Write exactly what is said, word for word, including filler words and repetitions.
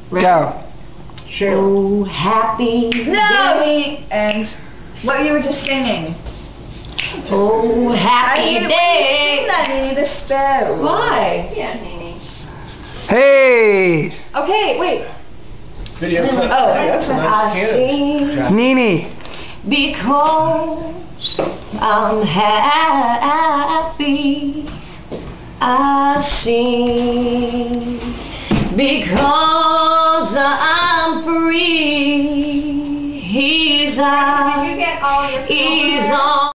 Go. Oh, happy No! day. And what you were just singing. Oh, happy I day. that, Nene, the sparrow. Why? Yeah, Nene. Hey, Okay, wait. Video clip. Oh, Hey, that's a nice I candidate. sing Nene. because I'm happy. I sing because